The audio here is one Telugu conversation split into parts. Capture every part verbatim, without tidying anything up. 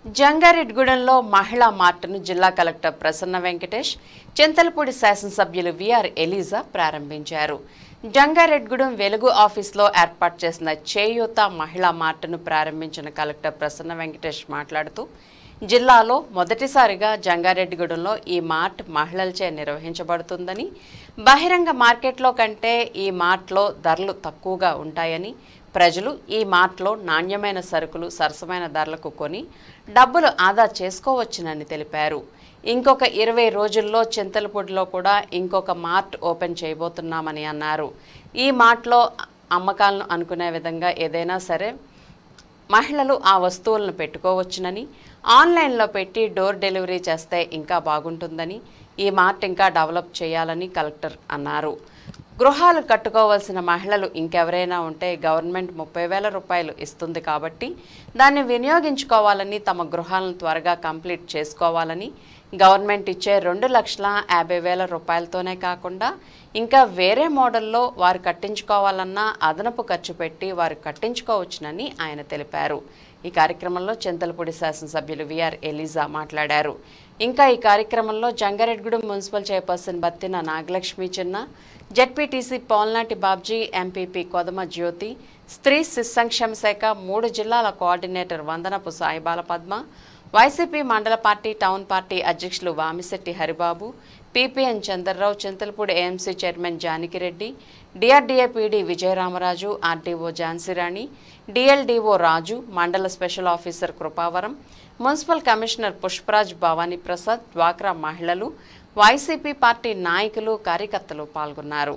జంగారెడ్డిగూడెంలో మహిళా మార్ట్ను జిల్లా కలెక్టర్ ప్రసన్న వెంకటేష్, చింతలపూడి శాసనసభ్యులు విఆర్ ఎలీజా ప్రారంభించారు. జంగారెడ్డిగూడెం వెలుగు ఆఫీసులో ఏర్పాటు చేసిన చేయూత మహిళా మార్ట్ను ప్రారంభించిన కలెక్టర్ ప్రసన్న వెంకటేష్ మాట్లాడుతూ, జిల్లాలో మొదటిసారిగా జంగారెడ్డిగూడెంలో ఈ మార్ట్ మహిళలచే నిర్వహించబడుతుందని, బహిరంగ మార్కెట్లో కంటే ఈ మార్ట్లో ధరలు తక్కువగా ఉంటాయని, ప్రజలు ఈ మార్ట్లో నాణ్యమైన సరుకులు సరసమైన ధరలకు కొని డబ్బులు ఆదా చేసుకోవచ్చునని తెలిపారు. ఇంకొక ఇరవై రోజుల్లో చింతలపూడిలో కూడా ఇంకొక మార్ట్ ఓపెన్ చేయబోతున్నామని అన్నారు. ఈ మార్ట్లో అమ్మకాలను అనుకునే విధంగా ఏదైనా సరే మహిళలు ఆ వస్తువులను పెట్టుకోవచ్చునని, ఆన్లైన్లో పెట్టి డోర్ డెలివరీ చేస్తే ఇంకా బాగుంటుందని, ఈ మార్ట్ ఇంకా డెవలప్ చేయాలని కలెక్టర్ అన్నారు. గృహాలు కట్టుకోవాల్సిన మహిళలు ఇంకెవరైనా ఉంటే గవర్నమెంట్ ముప్పై వేల రూపాయలు ఇస్తుంది కాబట్టి దాన్ని వినియోగించుకోవాలని, తమ గృహాలను త్వరగా కంప్లీట్ చేసుకోవాలని, గవర్నమెంట్ ఇచ్చే రెండు లక్షల యాభై వేల రూపాయలతోనే కాకుండా ఇంకా వేరే మోడల్లో వారు కట్టించుకోవాలన్నా అదనపు ఖర్చు పెట్టి వారు కట్టించుకోవచ్చునని ఆయన తెలిపారు. ఈ కార్యక్రమంలో చింతలపూడి శాసనసభ్యులు విఆర్ ఎలీజా మాట్లాడారు. ఇంకా ఈ కార్యక్రమంలో Jangareddygudem municipal chairperson Battina Nagalakshmi Chinna, ZPTC Polnati Babji, MPP కొదమ జ్యోతి, స్త్రీ శిశు సంక్షేమ శాఖ మూడు జిల్లాల coordinator Vandanapu Saibala Padma, YCP mandal party town party అధ్యక్షులు Vamisetti Haribabu, PPN Chandrarao, Chintalapudi AMC chairman Janakireddy, DRDA PD Vijayaramaraju, RDO Jhansirani, DLDO Raju, mandal special officer Krupavaram, municipal commissioner Pushparaj, Bhavani Prasad, డ్వాక్రా మహిళలు, వైసీపీ పార్టీ నాయకులు, కార్యకర్తలు పాల్గొన్నారు.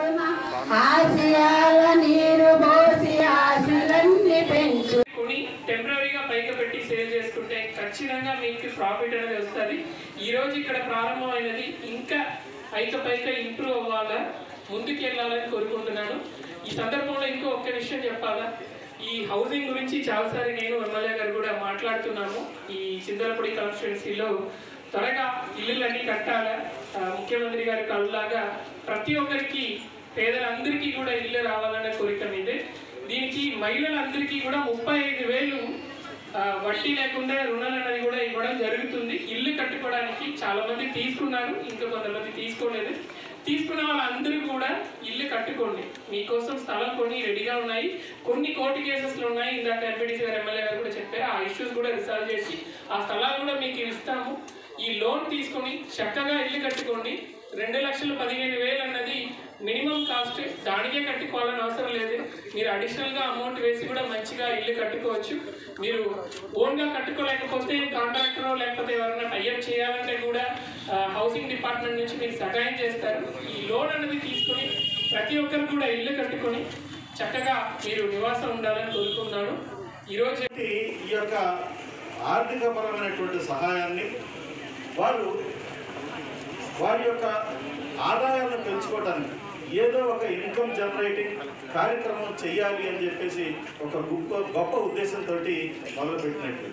టెంపరీగా పైకి పెట్టి సేల్ చేసుకుంటే ఖచ్చితంగా మీకు ప్రాఫిట్ అనేది వస్తుంది. ఈరోజు ఇక్కడ ప్రారంభమైనది ఇంకా పైక పైక ఇంప్రూవ్ అవ్వాలా, ముందుకు వెళ్ళాలని కోరుకుంటున్నాను. ఈ సందర్భంలో ఇంకో ఒక్క విషయం చెప్పాలా, ఈ హౌసింగ్ గురించి చాలాసారి నేను ఎమ్మెల్యే గారు కూడా మాట్లాడుతున్నాము. ఈ చింతలపూడి కాన్స్టిట్యున్సీలో త్వరగా ఇల్లులన్నీ కట్టాలా, ముఖ్యమంత్రి గారి కళ్ళలాగా ప్రతి ఒక్కరికి పేదలందరికీ కూడా ఇల్లు రావాలనే కోరిక మీదే. దీనికి మహిళలందరికీ కూడా ముప్పై ఐదు వేలు వడ్డీ లేకుండా రుణాలు అనేది కూడా ఇవ్వడం జరుగుతుంది. ఇల్లు కట్టుకోవడానికి చాలా మంది తీసుకున్నారు, ఇంకా కొంతమంది తీసుకోలేదు. తీసుకున్న వాళ్ళందరూ కూడా ఇల్లు కట్టుకోండి. మీకోసం స్థలం కొని రెడీగా ఉన్నాయి. కొన్ని కోర్టు కేసెస్లు ఉన్నాయి. ఇందాక ఎంపీటీసీ గారు ఎమ్మెల్యే గారు కూడా చెప్పారు. ఆ ఇష్యూస్ కూడా రిసాల్వ్ చేసి ఆ స్థలాలు కూడా మీకు ఇస్తాము. ఈ లోన్ తీసుకొని చక్కగా ఇల్లు కట్టుకోండి. రెండు లక్షల పదిహేను వేలు అన్నది మినిమం కాస్ట్, దానికే కట్టుకోవాలని అవసరం లేదు. మీరు అడిషనల్గా అమౌంట్ వేసి కూడా మంచిగా ఇల్లు కట్టుకోవచ్చు. మీరు ఓన్గా కట్టుకోలేకపోతే కాంట్రాక్టర్ లేకపోతే ఎవరైనా టైఅప్ చేయాలంటే కూడా హౌసింగ్ డిపార్ట్మెంట్ నుంచి మీరు సహాయం చేస్తారు. ఈ లోన్ అనేది తీసుకొని ప్రతి ఒక్కరు కూడా ఇల్లు కట్టుకొని చక్కగా మీరు నివాసం ఉండాలని కోరుకుంటున్నాను. ఈరోజు ఈ యొక్క ఆర్థికపరమైనటువంటి సహాయాన్ని వారు వారి యొక్క ఆదాయాలను పెంచుకోవడానికి ఏదో ఒక ఇన్కమ్ జనరేటింగ్ కార్యక్రమం చేయాలి అని చెప్పేసి ఒక గొప్ప గొప్ప ఉద్దేశంతో మొదలుపెట్టినట్టు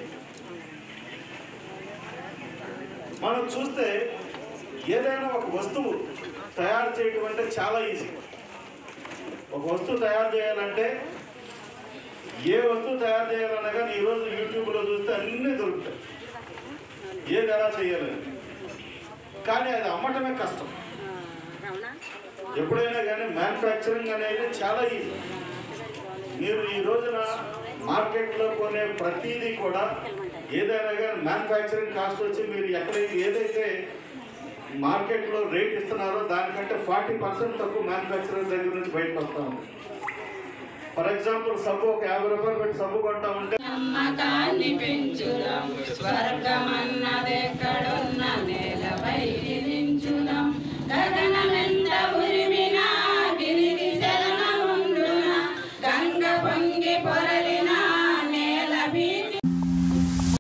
మనం చూస్తే ఏదైనా ఒక వస్తువు తయారు చేయటం అంటే చాలా ఈజీ. ఒక వస్తువు తయారు చేయాలంటే ఏ వస్తువు తయారు చేయాలన్నా కానీ ఈరోజు యూట్యూబ్లో చూస్తే అన్నీ దొరుకుతాయి, ఏది ఎలా చేయాలని. కానీ అది అమ్మటమే కష్టం. ఎప్పుడైనా కానీ మ్యానుఫ్యాక్చరింగ్ అనేది చాలా ఈజీ. మీరు ఈ రోజున మార్కెట్లో కొనే ప్రతిదీ కూడా ఏదైనా కానీ మ్యానుఫ్యాక్చరింగ్ కాస్ట్ వచ్చి మీరు ఎక్కడైతే ఏదైతే మార్కెట్లో రేట్ ఇస్తున్నారో దానికంటే ఫార్టీ పర్సెంట్ తక్కువ మ్యానుఫ్యాక్చరింగ్ దగ్గర నుంచి బయటకు వస్తూ ఉంది. ఫర్ ఎగ్జాంపుల్ సబ్బు ఒక యాభై రూపాయలు పెట్టి సబ్బు కొంటా ఉంటే